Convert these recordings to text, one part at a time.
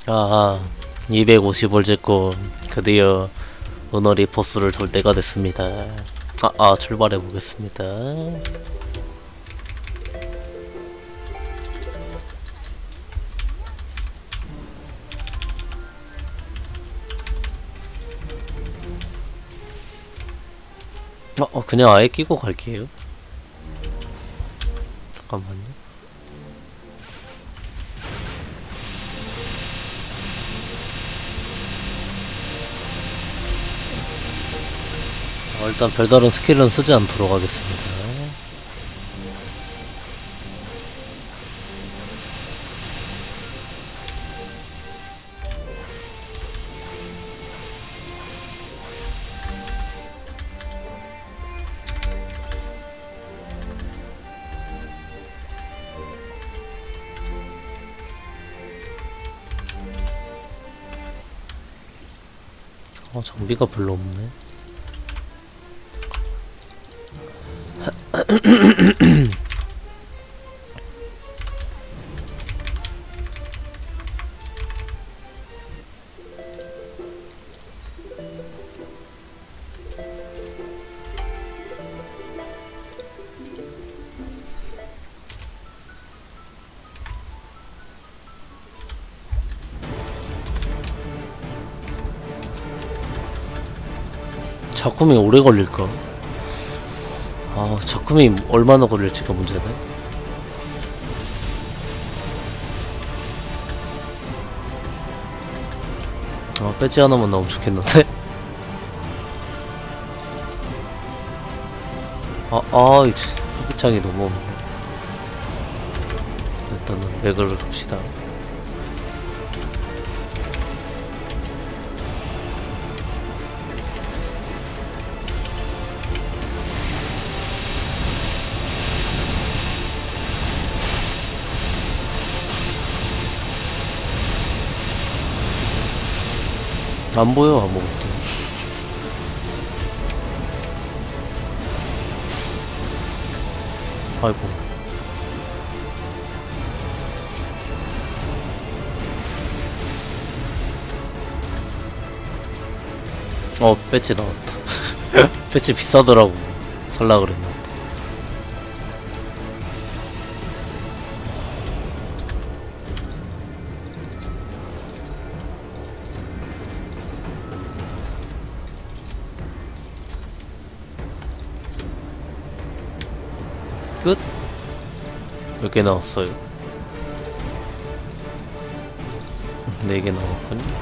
아, 250을 찍고 드디어 오너리 포스를 돌 때가 됐습니다. 출발해 보겠습니다. 그냥 아예 끼고 갈게요. 잠깐만요. 일단 별다른 스킬은 쓰지 않도록 하겠습니다. 장비가 별로 없네. 작품이 오래 걸릴까? 작품이 얼마나 걸릴지가 문제네. 배지 하나만 나오면 좋겠는데? 이제 소비창이 너무 없네. 일단은 맥을 갑시다. 안 보여 아무것도. 아이고. 배지 나왔다. 배지 비싸더라고. 살라 그랬나. 끝? 몇 개 나왔어요? 4개 나왔군요.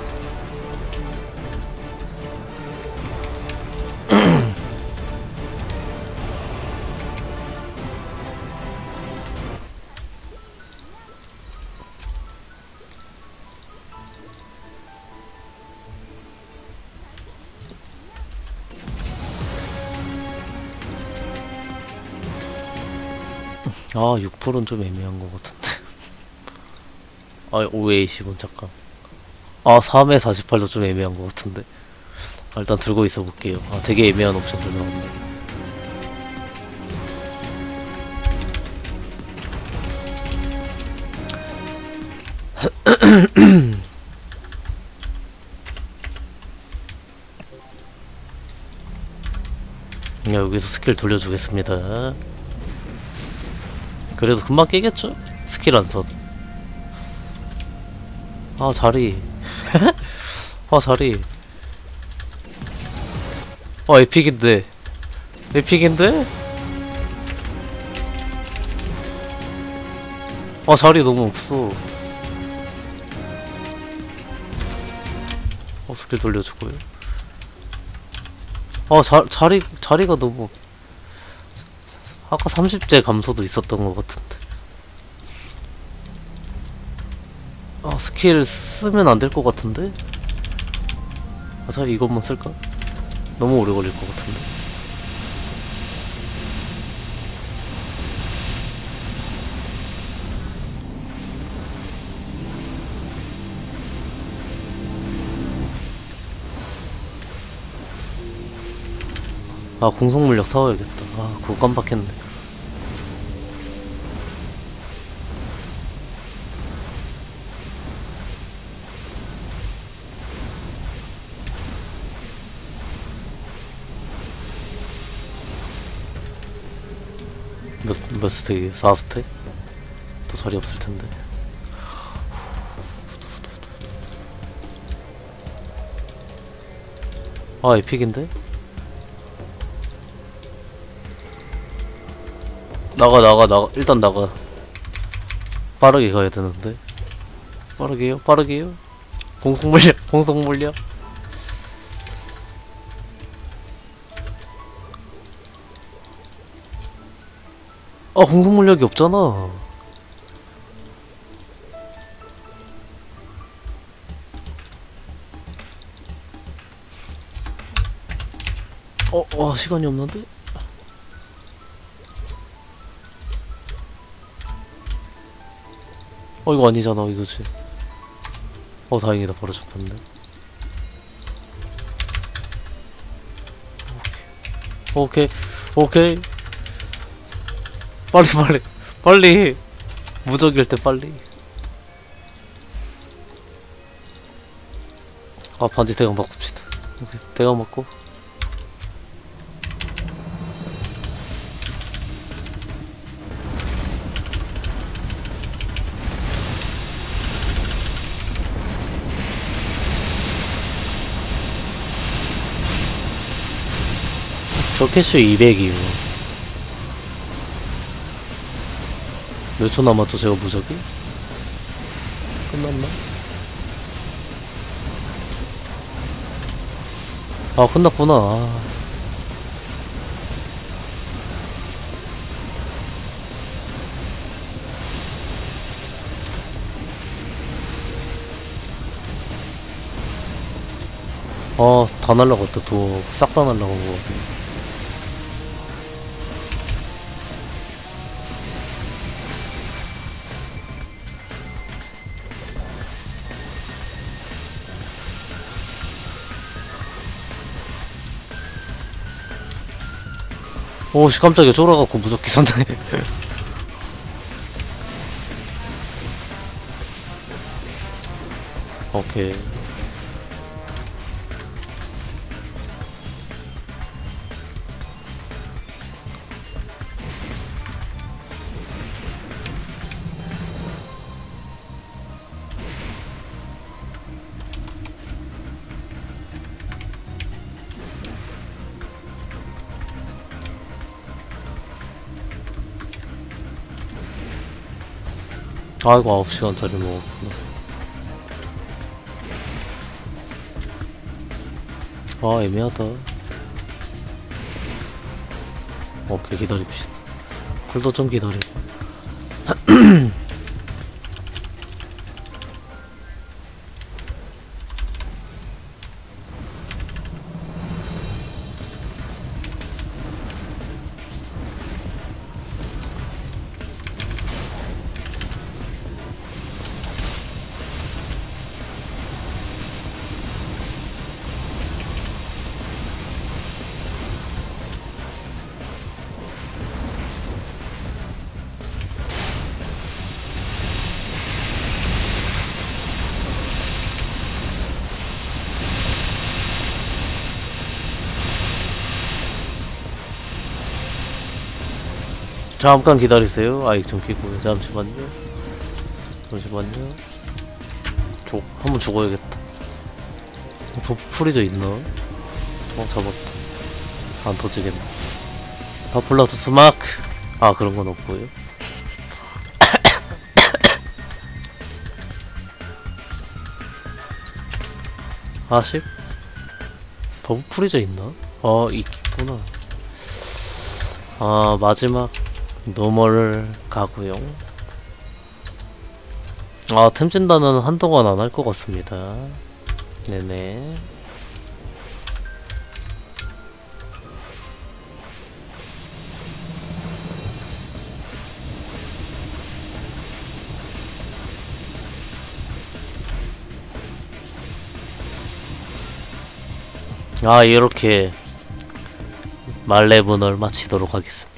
아, 6%는 좀 애매한 것 같은데. 5에 20은 잠깐. 3에 48도 좀 애매한 것 같은데. 일단 들고 있어 볼게요. 되게 애매한 옵션들 나온다. 여기서 스킬 돌려주겠습니다. 그래도 금방 깨겠죠? 스킬 안 써도. 자리. 자리. 에픽인데. 에픽인데? 자리 너무 없어. 스킬 돌려주고요. 자리가 너무. 아까 30제 감소도 있었던 것 같은데. 스킬 쓰면 안 될 것 같은데? 이것만 쓸까? 너무 오래 걸릴 것 같은데. 공속물력 사와야겠다. 그거 깜빡했네. 몇 스택이에요? 4스택? 또 자리 없을 텐데. 아, 에픽인데? 나가. 일단 나가. 빠르게 가야 되는데. 빠르게요? 공속 물량. 아, 공속 물량이 없잖아. 시간이 없는데? 이거 아니잖아, 이거지. 다행이다, 바로 잡혔네. 오케이. 빨리. 무적일 때 빨리. 반지 대강 바꿉시다. 오케이, 대강 맞고. 저 캐슈 200이요. 몇 초 남았죠, 제가 무적이? 끝났나? 끝났구나. 다 날라갔다. 싹 다 날라간 거 같아. 오씨, 깜짝이야. 쫄아갖고 무적기 썼네. 오케이. 아이고, 9시간짜리 먹었구나. 애매하다. 오케이, 기다립시다. 쿨도 좀 기다려. 잠깐 기다리세요. 아이 좀 끼고요. 잠시만요. 한번 죽어야겠다. 프리저 있나? 잡았다. 안 터지겠네. 바플러스 마크. 그런 건 없고요. 40? 버프 프리저 있나? 있겠구나. 마지막 노멀 가구용. 템진단은 한동안 안 할 것 같습니다. 네네. 이렇게 말레분을 마치도록 하겠습니다.